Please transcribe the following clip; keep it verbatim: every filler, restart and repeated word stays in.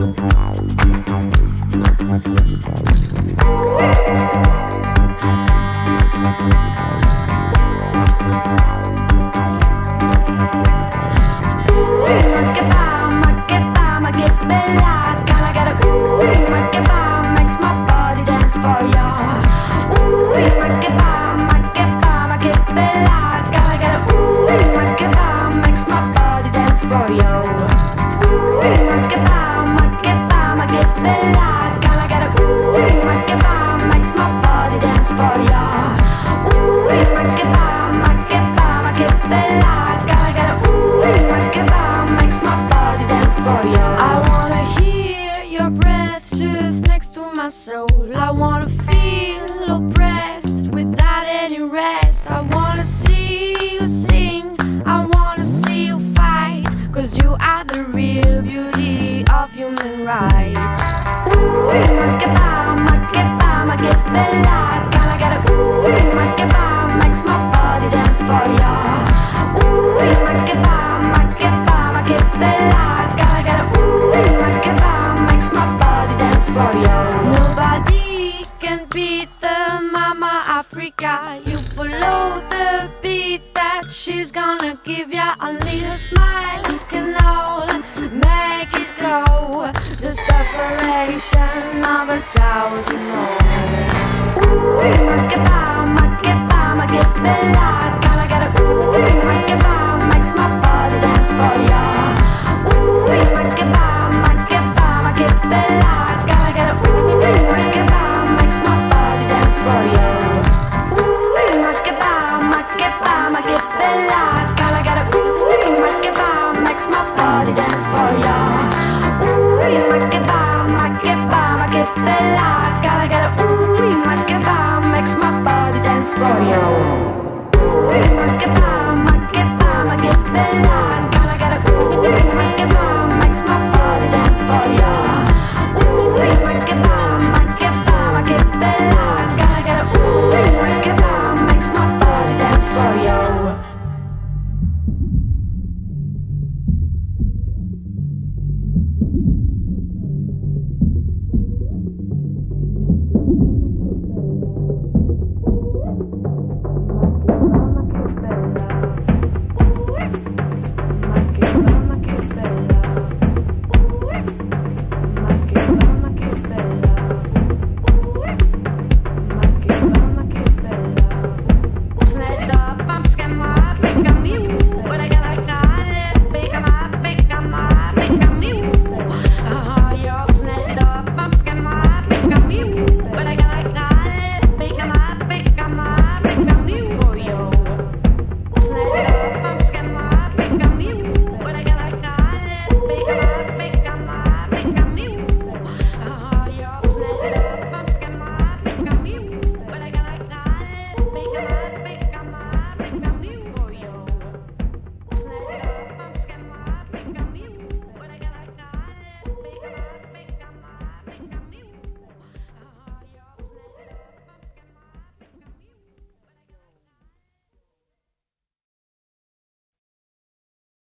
Makeba, Makeba, Makeba, gotta get a ooh, Makeba makes my body dance for ya. Ooh, Makeba, Makeba, Makeba, gotta get a ooh, Makeba makes my body dance for ya. Ooh, Makeba, Makeba, Makeba, gotta get a ooh, Makeba makes my body dance for ya. Ooh, Makeba, Makeba, Makeba, gotta get a ooh, Makeba makes my body dance for you. I wanna hear your breath just next to my soul. I wanna feel oppressed without any rest. I wanna see you sing, I wanna see you fight, cause you are the real beauty of human rights. Ooh, Makeba, Makeba, Makeba, gotta get a ooh, Makeba makes my body dance for ya. Ooh, Makeba, Makeba, Makeba, gotta get a ooh, Makeba makes my body dance for you. Nobody can beat the Mama Africa. You follow the beat that she's gonna give ya. Only a smile can all make it go. The sufferation of a thousand more. Ooh, Makeba, Makeba, Makeba, gotta get a ooh, Makeba makes my body dance for ya. Ooh, Makeba, Makeba, Makeba, gotta get a ooh, Makeba makes my body dance for ya. Ooh, Makeba, Makeba, Makeba, gotta get a ooh, Makeba makes my body dance for ya. Ooh, Makeba, Makeba, Makeba.